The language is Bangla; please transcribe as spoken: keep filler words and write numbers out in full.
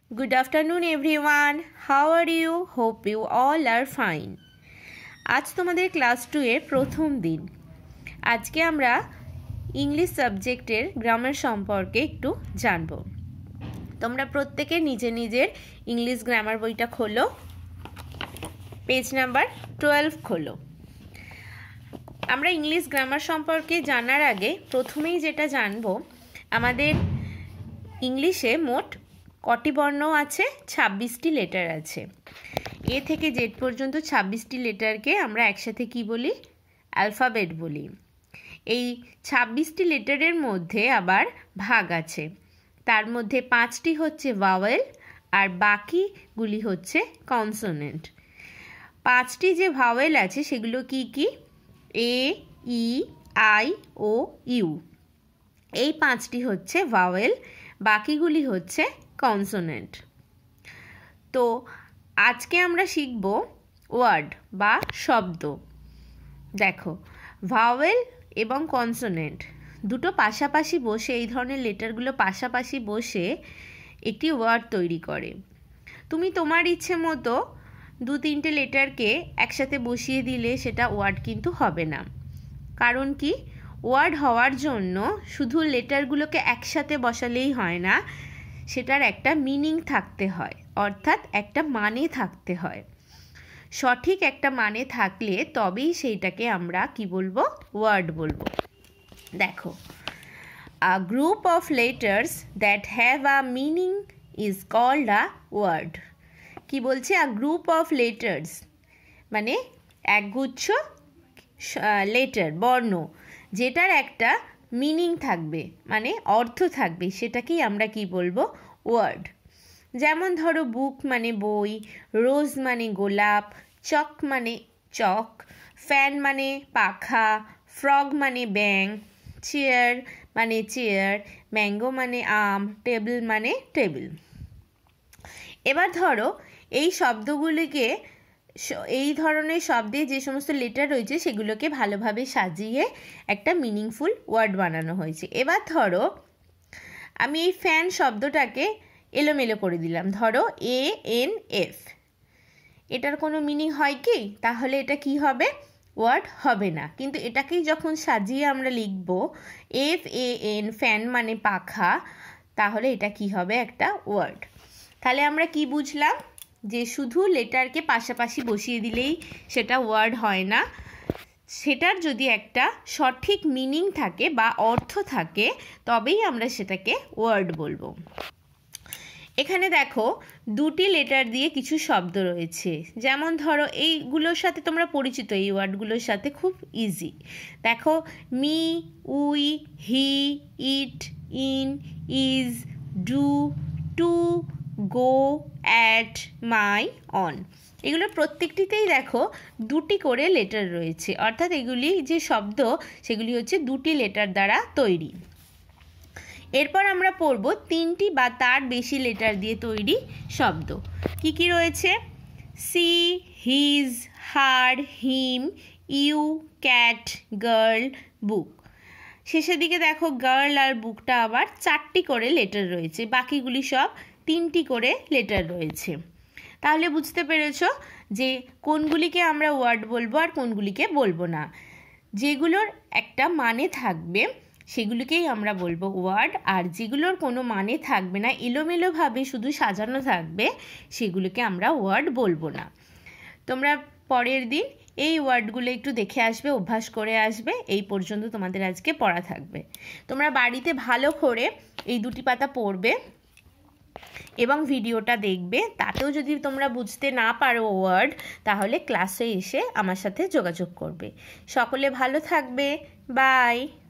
Good afternoon everyone. How are you? Hope you all are fine. আজ তোমাদের ক্লাস টু এর প্রথম দিন। আজকে আমরা ইংলিশ সাবজেক্টের গ্রামার সম্পর্কে একটু জানব। তোমরা প্রত্যেকে নিজে নিজের ইংলিশ গ্রামার বইটা খোলো, পেজ নাম্বার টুয়েলভ খোলো। আমরা ইংলিশ গ্রামার সম্পর্কে জানার আগে প্রথমেই যেটা জানব, আমাদের ইংলিশে মোট কটি বর্ণ আছে? ছাব্বিশটি লেটার আছে। এ থেকে জেড পর্যন্ত ছাব্বিশটি লেটারকে আমরা একসাথে কি বলি? অ্যালফাবেট বলি। এই ছাব্বিশটি লেটারের মধ্যে আবার ভাগ আছে। তার মধ্যে পাঁচটি হচ্ছে ভাওয়েল আর বাকিগুলি হচ্ছে কনসোনেন্ট। পাঁচটি যে ভাওয়েল আছে সেগুলো কি কি? A, E, I, O, U. এই পাঁচটি হচ্ছে ভাওয়েল, বাকিগুলি হচ্ছে কনসোনেন্ট। তো আজকে আমরা শিখব ওয়ার্ড বা শব্দ। দেখো, ভাওয়েল এবং কনসোনেন্ট দুটো পাশাপাশি বসে, এই ধরনের লেটারগুলো পাশাপাশি বসে একটি ওয়ার্ড তৈরি করে। তুমি তোমার ইচ্ছে মতো দু তিনটে লেটারকে একসাথে বসিয়ে দিলে সেটা ওয়ার্ড কিন্তু হবে না। কারণ কি? ওয়ার্ড হওয়ার জন্য শুধু লেটারগুলোকে একসাথে বসালেই হয় না, সেটার একটা মিনিং থাকতে হয়, অর্থাৎ একটা মানে থাকতে হয়। সঠিক একটা মানে থাকলে তবেই সেইটাকে আমরা কি বলবো? ওয়ার্ড বলবো। দেখো, a group of letters that have a meaning is called a word. কি বলছে? আ গ্রুপ অফ লেটার্স মানে একগুচ্ছ লেটার, বর্ণ, যেটার একটা মিনিং থাকবে, মানে অর্থ থাকবে, সেটাকেই আমরা কি বলবো? ওয়ার্ড। যেমন ধরো, বুক মানে বই, রোজ মানে গোলাপ, চক মানে চক, ফ্যান মানে পাখা, ফ্রগ মানে ব্যাং, চেয়ার মানে চেয়ার, ম্যাঙ্গো মানে আম, টেবিল মানে টেবিল। এবার ধরো, এই শব্দগুলিকে, এই ধরনের শব্দে যে সমস্ত লেটার রয়েছে সেগুলোকে ভালোভাবে সাজিয়ে একটা মিনিংফুল ওয়ার্ড বানানো হয়েছে। এবার ধরো, আমি এই ফ্যান শব্দটাকে এলোমেলো করে দিলাম। ধরো এ এন এফ, এটার কোনো মিনিং হয় কি? তাহলে এটা কি হবে? ওয়ার্ড হবে না। কিন্তু এটাকেই যখন সাজিয়ে আমরা লিখব এফ এ এন, ফ্যান মানে পাখা, তাহলে এটা কি হবে? একটা ওয়ার্ড। তাহলে আমরা কি বুঝলাম? যে শুধু লেটারকে পাশাপাশি বসিয়ে দিলেই সেটা ওয়ার্ড হয় না, সেটার যদি একটা সঠিক মিনিং থাকে বা অর্থ থাকে তবেই আমরা সেটাকে ওয়ার্ড বলবো। এখানে দেখো, দুটি লেটার দিয়ে কিছু শব্দ রয়েছে। যেমন ধরো, এইগুলোর সাথে তোমরা পরিচিত, এই ওয়ার্ডগুলোর সাথে খুব ইজি। দেখো, me, we, he, it, in, is, do, to, go, at, my, on. এগুলোর প্রত্যেকটিতেই দেখো দুটি করে লেটার রয়েছে, অর্থাৎ এগুলি যে শব্দ সেগুলি হচ্ছে দুটি লেটার দ্বারা তৈরি। এরপর আমরা পড়ব তিনটি বা তার বেশি লেটার দিয়ে তৈরি শব্দ। কি কি রয়েছে? She, his, her, him, you, cat, girl, book. শেষের দিকে দেখো, গার্ল আর বুকটা আবার চারটি করে লেটার রয়েছে, বাকিগুলি সব তিনটি করে লেটার রয়েছে। তাহলে বুঝতে পেরেছ যে কোনগুলিকে আমরা ওয়ার্ড বলবো আর কোনগুলিকে বলবো না। যেগুলোর একটা মানে থাকবে সেগুলিকেই আমরা বলবো ওয়ার্ড, আর যেগুলোর কোনো মানে থাকবে না, এলোমেলোভাবে শুধু সাজানো থাকবে, সেগুলোকে আমরা ওয়ার্ড বলবো না। তোমরা পরের দিন এই ওয়ার্ডগুলো একটু দেখে আসবে, অভ্যাস করে আসবে। এই পর্যন্ত তোমাদের আজকে পড়া থাকবে। তোমরা বাড়িতে ভালো করে এই দুটি পাতা পড়বে এবং ভিডিওটা দেখবে। তাতেও যদি তোমরা বুঝতে না পারো ওয়ার্ড, তাহলে ক্লাসে এসে আমার সাথে যোগাযোগ করবে। সকলে ভালো থাকবে। বাই।